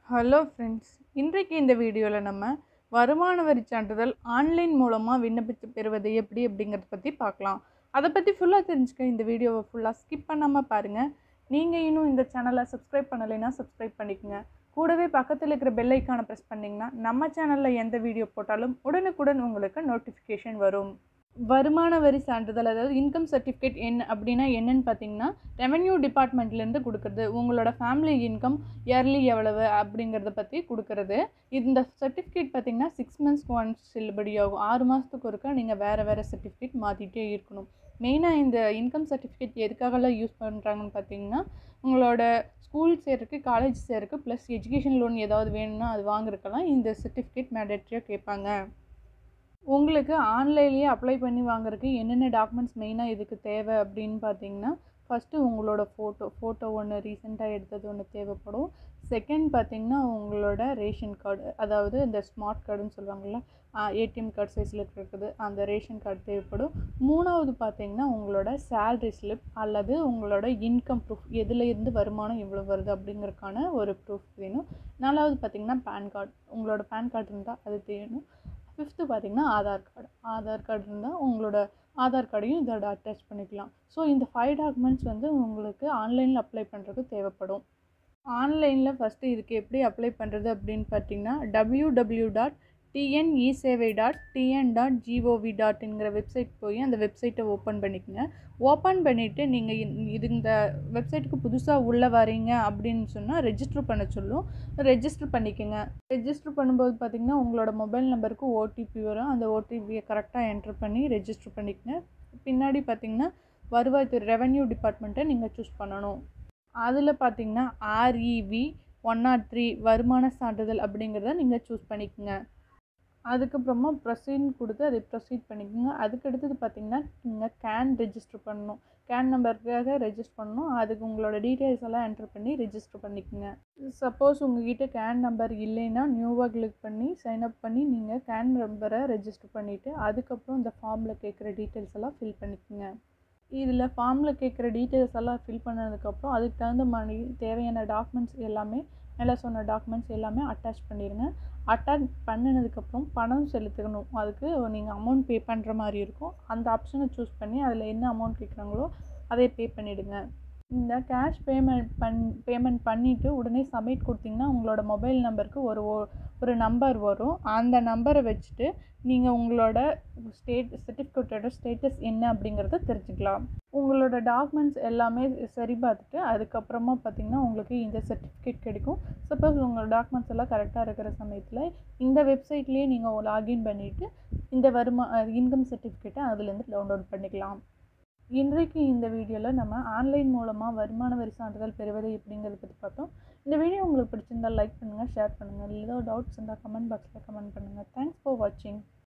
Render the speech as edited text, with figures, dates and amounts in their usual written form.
Hello friends, இன்றைக்கு இந்த வீடியோவில் நம்ம வருமான வரி சான்றிதழ் ஆன்லைன் மூலமாக விண்ணப்பித்து பெறுவது எப்படி அப்படிங்கிறத பற்றி பார்க்கலாம். அதை பற்றி ஃபுல்லாக தெரிஞ்சுக்க இந்த வீடியோவை ஃபுல்லாக ஸ்கிப் பண்ணாமல் பாருங்கள். நீங்கள் இன்னும் இந்த சேனலை சப்ஸ்கிரைப் பண்ணலைன்னா சப்ஸ்கிரைப் பண்ணிக்கோங்க. கூடவே பக்கத்தில் இருக்கிற பெல் ஐக்கானை ப்ரெஸ் பண்ணிங்கன்னா நம்ம சேனலில் எந்த வீடியோ போட்டாலும் உடனுக்குடன் உங்களுக்கு நோட்டிஃபிகேஷன் வரும். வருமான வரி சான்றிதழ், அதாவது இன்கம் சர்டிஃபிகேட் அப்படின்னா என்னன்னு பார்த்தீங்கன்னா, ரெவென்யூ டிபார்ட்மெண்ட்லேருந்து கொடுக்குறது. உங்களோட ஃபேமிலி இன்கம் இயர்லி எவ்வளவு அப்படிங்கிறத பற்றி கொடுக்குறது. இந்த சர்டிஃபிகேட் பார்த்தீங்கன்னா 6 மந்த்ஸ்க்கு ஒன்ஸ் செல்லுபடியாகும். 6 மாதத்துக்கு ஒருக்கா நீங்கள் வேறு சர்டிஃபிகேட் மாற்றிட்டே இருக்கணும். மெயினாக இந்த இன்கம் சர்டிஃபிகேட் எதுக்காகலாம் யூஸ் பண்ணுறாங்கன்னு பார்த்தீங்கன்னா, உங்களோட ஸ்கூல் சேர்றதுக்கு, காலேஜ் சேர்றதுக்கு, ப்ளஸ் எஜுகேஷன் லோன் ஏதாவது வேணும்னா அது வாங்குறதுக்கெல்லாம் இந்த சர்டிஃபிகேட் மேண்டேட்ரியாக கேட்பாங்க. உங்களுக்கு ஆன்லைன்லேயே அப்ளை பண்ணி வாங்குறதுக்கு என்னென்ன டாக்குமெண்ட்ஸ் மெயினாக இதுக்கு தேவை அப்படின்னு பார்த்தீங்கன்னா, ஃபஸ்ட்டு உங்களோட ஃபோட்டோ ஒன்று ரீசெண்டாக எடுத்தது ஒன்று தேவைப்படும். செகண்ட் பார்த்தீங்கன்னா, உங்களோட ரேஷன் கார்டு, அதாவது இந்த ஸ்மார்ட் கார்டுன்னு சொல்லுவாங்கள்ல, ஏடிஎம் கார்டு சைஸில் இருக்குது, அந்த ரேஷன் கார்டு தேவைப்படும். மூணாவது பார்த்தீங்கன்னா, உங்களோட சேல்ரி ஸ்லிப் அல்லது உங்களோட இன்கம் ப்ரூஃப், எதுலேருந்து வருமானம் எவ்வளோ வருது அப்படிங்கிறதுக்கான ஒரு ப்ரூஃப் வேணும். நாலாவது பார்த்தீங்கன்னா பேன் கார்டு, உங்களோட பேன் கார்டு இருந்தால் அது வேணும். ஃபிஃப்த்து பார்த்தீங்கன்னா ஆதார் கார்டு இருந்தால் உங்களோட ஆதார் கார்டையும் இதோட அட்டாச் பண்ணிக்கலாம். ஸோ இந்த 5 டாக்குமெண்ட்ஸ் வந்து உங்களுக்கு ஆன்லைனில் அப்ளை பண்ணுறதுக்கு தேவைப்படும். ஆன்லைனில் ஃபஸ்ட்டு இதுக்கு எப்படி அப்ளை பண்ணுறது அப்படின்னு பார்த்தீங்கன்னா, www.tnesevai.tn.gov.inங்கிற வெப்சைட் போய் அந்த வெப்சைட்டை ஓப்பன் பண்ணிக்கோங்க. ஓப்பன் பண்ணிவிட்டு நீங்கள் இந்த வெப்சைட்டுக்கு புதுசாக உள்ளே வரீங்க அப்படின்னு சொன்னால் ரெஜிஸ்டர் பண்ண சொல்லும். ரெஜிஸ்டர் பண்ணிக்கோங்க. ரெஜிஸ்டர் பண்ணும்போது பார்த்திங்கன்னா, உங்களோட மொபைல் நம்பருக்கு ஓடிபி வரும். அந்த ஓடிபியை கரெக்டாக என்ட்ரு பண்ணி ரெஜிஸ்டர் பண்ணிக்கோங்க. பின்னாடி பார்த்திங்கன்னா, வருவாய்த்துறை ரெவென்யூ டிபார்ட்மெண்ட்டை நீங்கள் சூஸ் பண்ணணும். அதில் பார்த்தீங்கன்னா REV 103 வருமான சான்றிதழ் அப்படிங்கிறத நீங்கள் சூஸ் பண்ணிக்கோங்க. அதுக்கப்புறமா ப்ரொசீட்னு கொடுத்து அதை ப்ரொசீட் பண்ணிக்கோங்க. அதுக்கடுத்தது பார்த்தீங்கன்னா, நீங்கள் கேன் ரெஜிஸ்டர் பண்ணணும். கேன் நம்பருக்காக ரெஜிஸ்டர் பண்ணணும். அதுக்கு உங்களோட டீட்டெயில்ஸ் எல்லாம் என்டர் பண்ணி ரெஜிஸ்டர் பண்ணிக்கோங்க. சப்போஸ் உங்கள்கிட்ட கேன் நம்பர் இல்லைன்னா நியூவாக கிளிக் பண்ணி சைன் அப் பண்ணி நீங்கள் கேன் நம்பரை ரெஜிஸ்டர் பண்ணிவிட்டு அதுக்கப்புறம் இந்த ஃபார்மில் கேட்குற டீட்டெயில்ஸ் எல்லாம் ஃபில் பண்ணிக்கோங்க. இதில் ஃபார்மில் கேட்குற டீட்டெயில்ஸ் எல்லாம் ஃபில் பண்ணதுக்கப்புறம் அதுக்கு தகுந்த மாதிரி தேவையான டாக்குமெண்ட்ஸ் எல்லாமே, மேலே சொன்ன டாக்குமெண்ட்ஸ் எல்லாமே அட்டாச் பண்ணிடுங்க. அட்டாச் பண்ணினதுக்கப்புறம் பணம் செலுத்தணும். அதுக்கு நீங்கள் அமௌண்ட் பே பண்ணுற மாதிரி இருக்கும். அந்த ஆப்ஷனை சூஸ் பண்ணி அதில் என்ன அமௌண்ட் கேட்குறாங்களோ அதை பே பண்ணிவிடுங்க. இந்த கேஷ் பேமெண்ட் பண்ணிவிட்டு உடனே சப்மிட் கொடுத்தீங்கன்னா உங்களோட மொபைல் நம்பருக்கு ஒரு நம்பர் வரும். அந்த நம்பரை வச்சுட்டு நீங்கள் உங்களோட சர்டிஃபிகேட்டோட ஸ்டேட்டஸ் என்ன அப்படிங்கிறத தெரிஞ்சுக்கலாம். உங்களோட டாக்குமெண்ட்ஸ் எல்லாமே சரி பார்த்துட்டு அதுக்கப்புறமா பார்த்திங்கன்னா உங்களுக்கு இந்த சர்டிஃபிகேட் கிடைக்கும். சப்போஸ் உங்களோட டாக்குமெண்ட்ஸ் எல்லாம் கரெக்டாக இருக்கிற சமயத்தில் இந்த வெப்சைட்லேயே நீங்கள் லாகின் பண்ணிவிட்டு இந்த இன்கம் சர்டிஃபிகேட்டை அதுலேருந்து டவுன்லோட் பண்ணிக்கலாம். இன்றைக்கு இந்த வீடியோவில் நம்ம ஆன்லைன் மூலமாக வருமான வரி சான்றிதழ் பெறுவது எப்படிங்கிறத பற்றி பார்த்தோம். இந்த வீடியோ உங்களுக்கு பிடிச்சிருந்தால் லைக் பண்ணுங்கள், ஷேர் பண்ணுங்கள். ஏதோ டவுட்ஸ் இருந்தால் கமெண்ட் பாக்ஸில் கமெண்ட் பண்ணுங்கள். தேங்க்ஸ் ஃபார் வாட்சிங்.